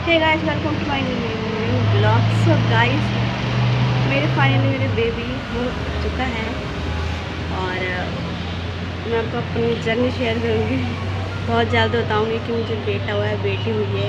Hey guys, welcome to my new blog. So guys, मेरे baby हो चुका है और मैं आपको अपनी जर्नी शेयर करूँगी। बहुत जल्द बताऊँगी कि मुझे बेटा हुआ है, बेटी हुई है।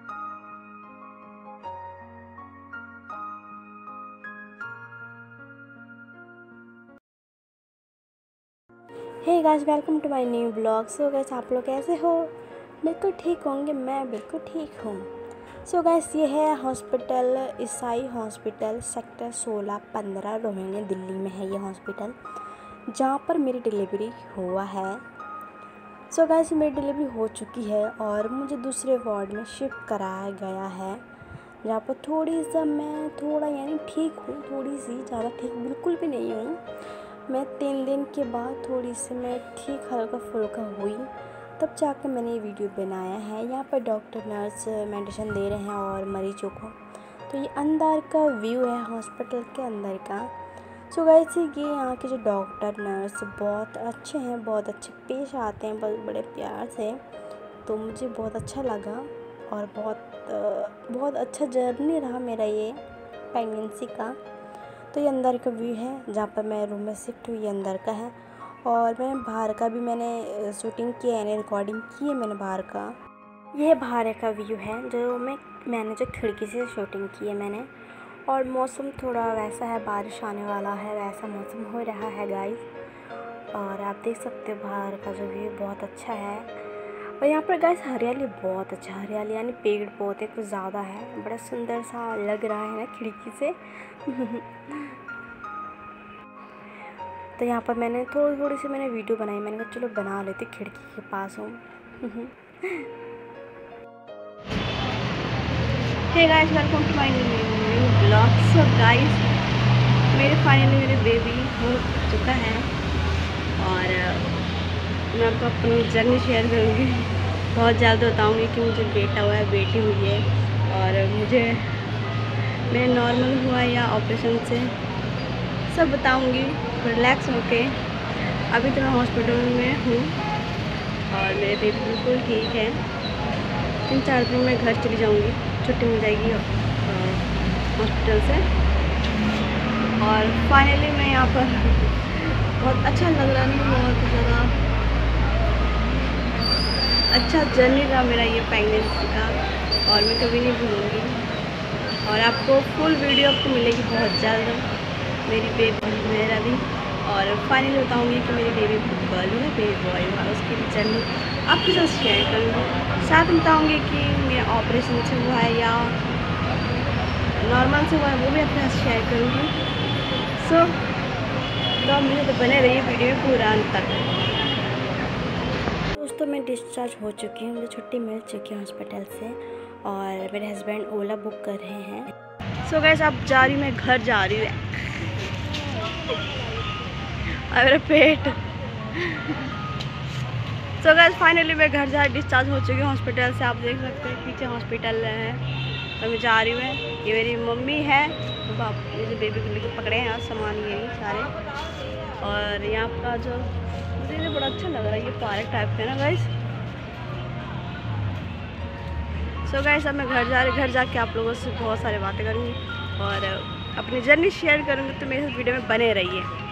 Hey guys, welcome to my new blog. So guys, आप लोग कैसे हो? बिल्कुल ठीक होंगे, मैं बिल्कुल ठीक हूँ। सो गाइस, ये है हॉस्पिटल, ईसाई हॉस्पिटल, सेक्टर 16-15 रोहिणी, दिल्ली में है ये हॉस्पिटल, जहाँ पर मेरी डिलीवरी हुआ है। सो गाइस, मेरी डिलीवरी हो चुकी है और मुझे दूसरे वार्ड में शिफ्ट कराया गया है, जहाँ पर थोड़ा यानी ठीक हूँ, थोड़ी सी, ज़्यादा ठीक बिल्कुल भी नहीं हूँ। मैं 3 दिन के बाद थोड़ी सी मैं ठीक हल्का फुल्का हुई, तब जाकर मैंने ये वीडियो बनाया है। यहाँ पर डॉक्टर नर्स मेडिसिन दे रहे हैं और मरीजों को। तो ये अंदर का व्यू है हॉस्पिटल के अंदर का। सो गाइस, ये यहाँ के जो डॉक्टर नर्स बहुत अच्छे हैं, बहुत अच्छे पेश आते हैं, बहुत बड़े प्यार से। तो मुझे बहुत अच्छा लगा और बहुत अच्छा जर्नी रहा मेरा ये प्रेगनेंसी का। तो ये अंदर का व्यू है, जहाँ पर मैं रूम में शिफ्ट हुई, अंदर का है। और मैं बाहर का भी मैंने शूटिंग की है, रिकॉर्डिंग की है मैंने बाहर का। यह बाहर का व्यू है जो मैंने जो खिड़की से शूटिंग की है मैंने। और मौसम थोड़ा वैसा है, बारिश आने वाला है, वैसा मौसम हो रहा है गाइस। और आप देख सकते हो बाहर का जो व्यू बहुत अच्छा है। और यहाँ पर गाइस हरियाली बहुत अच्छा, हरियाली यानी पेड़ पौधे कुछ ज़्यादा है, बड़ा सुंदर सा लग रहा है ना खिड़की से। तो यहाँ पर मैंने थोड़ी सी मैंने वीडियो बनाई, मैंने कहा चलो बना लेते, खिड़की के पास हूँ। Hey guys, welcome to my new blog. So guys, मेरे बेबी हो चुका है और मैं आपको अपनी जर्नी शेयर करूँगी। बहुत जल्द बताऊँगी कि मुझे बेटा हुआ है, बेटी हुई है। और मेरा नॉर्मल हुआ या ऑपरेशन से, सब बताऊँगी रिलैक्स होके। अभी तो मैं हॉस्पिटल में हूँ और मेरे बेबी बिल्कुल ठीक है। 3-4 दिन में घर चली जाऊँगी, छुट्टी मिल जाएगी हॉस्पिटल से। और फाइनली मैं यहाँ पर बहुत अच्छा लग रहा है, बहुत ज़्यादा अच्छा जर्नी रहा मेरा ये प्रेगनेंसी का, और मैं कभी नहीं भूलूँगी। और आपको फुल वीडियो आपको मिलेगी बहुत जल्द, मेरी बेबी मेरा भी। और फाइनली बताऊँगी कि मेरी बेबी गर्ल है, बेबी बॉय हुआ, उसकी जर्नी आपके साथ शेयर करूँगी। साथ में बताऊँगी कि मेरा ऑपरेशन से हुआ है या नॉर्मल से हुआ है, वो भी आपके साथ शेयर करूँगी। सो तो मुझे तो बने रहिए वीडियो में पूरा अंत तक। दोस्तों, मैं डिस्चार्ज हो चुकी हूँ, मुझे छुट्टी मिल चुकी है हॉस्पिटल से और मेरे हस्बैंड ओला बुक कर रहे हैं। सो गाइस, अब जा रही मैं घर जा रही हूँ। और मेरा पेट। सो गाइस, फाइनली मैं घर जा डिस्चार्ज हो चुकी हूँ हॉस्पिटल से। आप देख सकते हैं पीछे हॉस्पिटल है, तो मैं जा रही हूँ। ये मेरी मम्मी है, तो मुझे बेबी को लेकर पकड़े हैं सामान ये सारे। और यहाँ का जो मुझे बड़ा अच्छा लग रहा है, ये पार्क टाइप का ना गाइस। सो गाइस, अब मैं घर जाके आप लोगों से बहुत सारी बातें करूँगी और अपनी जर्नी शेयर करूँगी। तो मेरे साथ वीडियो में बने रहिए।